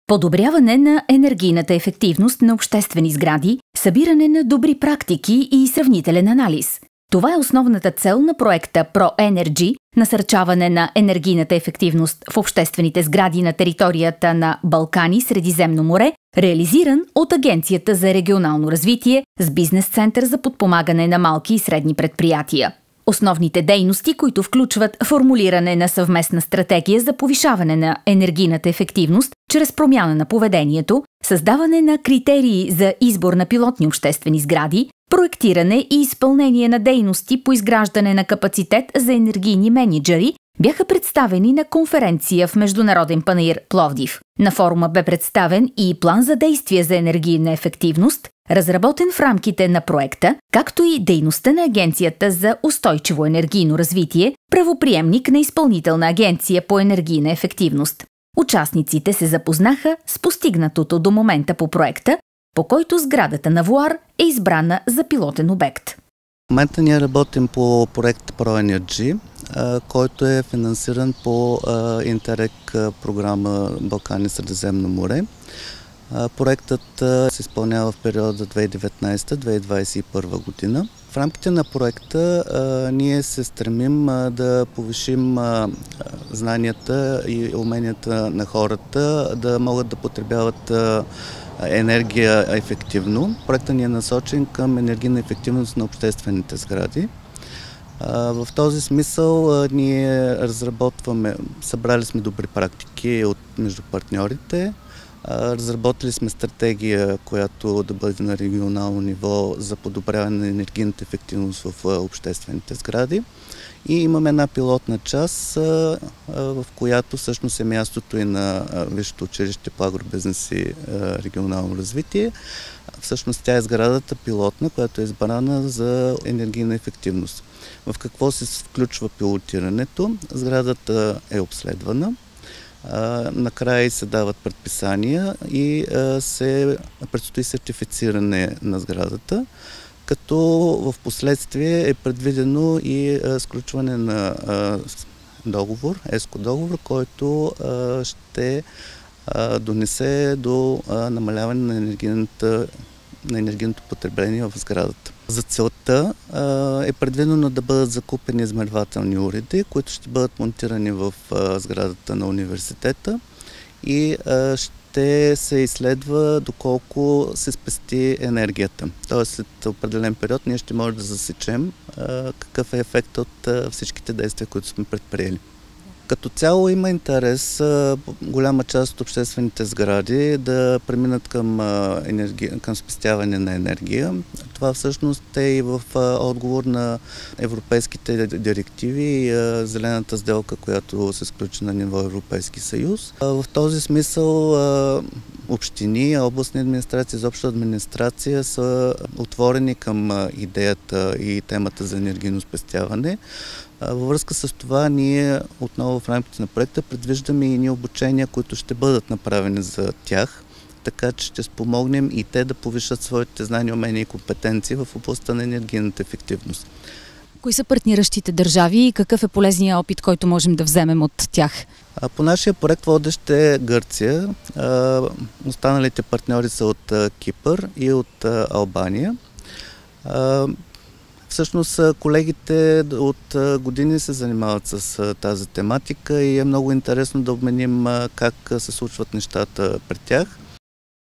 подобряване на енергийната ефективност на обществени сгради, събиране на добри практики и сравнителен анализ. Това е основната цел на проекта ProEnergy – насърчаване на енергийната ефективност в обществените сгради на територията на Балкани, Средиземно море, реализиран от Агенцията за регионално развитие с бизнес-център за подпомагане на малки и средни предприятия. Основните дейности, които включват формулиране на съвместна стратегия за повишаване на енергийната ефективност чрез промяна на поведението, създаване на критерии за избор на пилотни обществени сгради, проектиране и изпълнение на дейности по изграждане на капацитет за енергийни мениджъри, бяха представени на конференция в Международен панаир Пловдив. На форума бе представен и план за действие за енергийна ефективност, разработен в рамките на проекта, както и дейността на Агенцията за устойчиво енергийно развитие, правоприемник на Изпълнителна агенция по енергийна ефективност. Участниците се запознаха с постигнатото до момента по проекта, по който сградата на ВОАР е избрана за пилотен обект. В момента ние работим по проект ProEnergy, който е финансиран по Интерек програма Балкани Средиземно море. Проектът се изпълнява в периода 2019-2021 година. В рамките на проекта ние се стремим да повишим знанията и уменията на хората да могат да потребяват енергия ефективно. Проектът ни е насочен към енергийна ефективност на обществените сгради. В този смисъл ние събрали сме добри практики между партньорите, разработили сме стратегия, която да бъде на регионално ниво за подобряване на енергийната ефективност в обществените сгради. И имаме една пилотна част, в която всъщност е мястото и на Висшето училище по агробизнес и регионално развитие. Всъщност тя е сградата пилотна, която е избрана за енергийна ефективност. В какво се включва пилотирането? Сградата е обследвана. Накрая се дават предписания и се предстои сертифициране на сградата, като в последствие е предвидено и сключване на договор, ЕСКО-договор, който ще донесе до намаляване на енергийното потребление в сградата. За целта е предвидено да бъдат закупени измервателни уреди, които ще бъдат монтирани в сградата на университета и ще се изследва доколко се спести енергията. Тоест след определен период ние ще можем да засечем какъв е ефект от всичките действия, които сме предприели. Като цяло има интерес голяма част от обществените сгради да преминат към спестяване на енергия. Това всъщност е и в отговор на европейските директиви и зелената сделка, която се сключи на ниво Европейски съюз. В този смисъл общини, областни администрации, изобщо администрация са отворени към идеята и темата за енергийно спестяване. Във връзка с това ние отново в рамките на проекта предвиждаме и ни обучения, които ще бъдат направени за тях, така че ще спомогнем и те да повишат своите знания, умения и компетенции в областта на енергийната ефективност. Кои са партниращите държави и какъв е полезният опит, който можем да вземем от тях? По нашия проект водещ е Гърция. Останалите партньори са от Кипър и от Албания. Всъщност колегите от години се занимават с тази тематика и е много интересно да обменим как се случват нещата при тях.